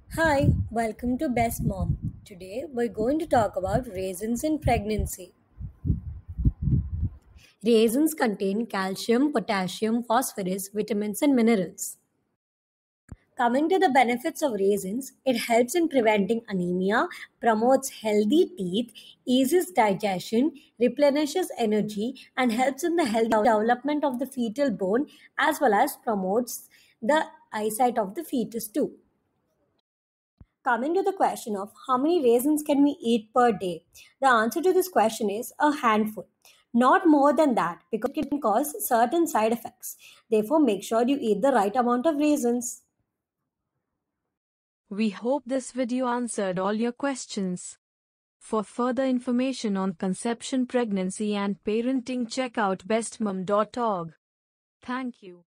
Hi, welcome to Best Mom. Today we're going to talk about raisins in pregnancy. Raisins contain calcium, potassium, phosphorus, vitamins, and minerals. Coming to the benefits of raisins, it helps in preventing anemia, promotes healthy teeth, eases digestion, replenishes energy, and helps in the healthy development of the fetal bone as well as promotes the eyesight of the fetus too. Coming to the question of how many raisins can we eat per day, the answer to this question is a handful. Not more than that because it can cause certain side effects. Therefore, make sure you eat the right amount of raisins. We hope this video answered all your questions. For further information on conception, pregnancy, and parenting, check out bestmom.org. Thank you.